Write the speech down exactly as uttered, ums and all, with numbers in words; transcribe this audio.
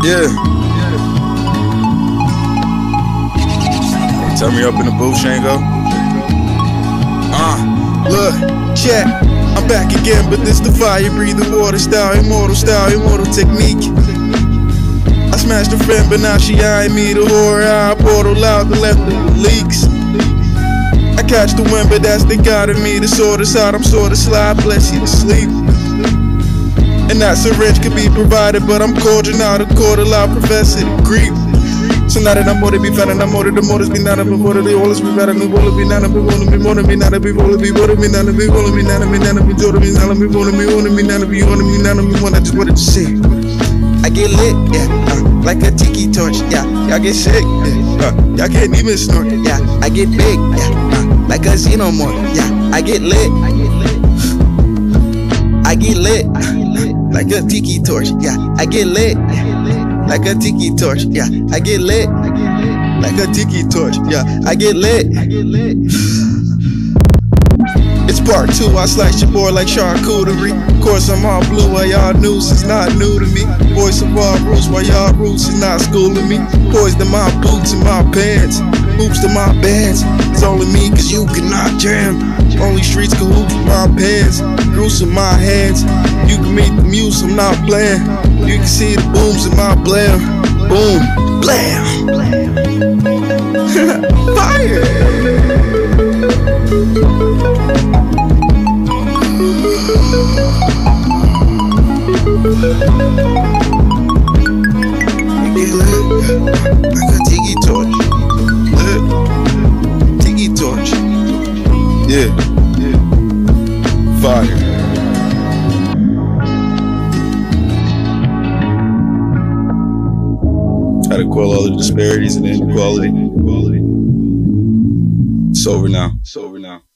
Yeah. Turn me up in the booth, Shango. Uh, look, check. I'm back again, but this the fire breathing water style, immortal style, immortal technique. I smashed a friend, but now she eyeing me. The horror eye portal out, the left of the leaks. I catch the wind, but that's the God in me. The sword is out, I'm sorta slide, bless you to sleep. And that syringe could be provided, but I'm cordial now, the quarter loud professor to grief. So now that I'm more to be found and I'm more to the motors be not before the all is be better than all be not be wanna be more to be not be wanna be wanna be not be wanna be not be not be wanna be not be wanna be wanna be not be wanna be not be wanna just wanted to say I get lit, yeah, uh, like a tiki torch, yeah, y'all get sick, yeah, uh, y'all can't even snort, yeah, I get big, yeah, uh, like a xenomorph, yeah, I get lit, I get lit, like a tiki torch, yeah, I get lit, like a tiki torch, yeah, I get lit, like a tiki torch, yeah, I get lit. It's part two, I slice your boy like charcuterie. Of course I'm all blue, while y'all news is not new to me. Voice of all roots, while y'all roots is not schooling me. Poison to my boots and my pants, hoops to my bands. It's only me cause you cannot jam. Only streets can hoops with my pants, gruesome my hands. You can meet the muse, I'm not playing. You can see the booms in my blam. Boom, blam. Fire. Get lit, like a tiki torch. Lit, tiki torch. Yeah, yeah. Fire. How to quell all the disparities and inequality. It's over now. It's over now.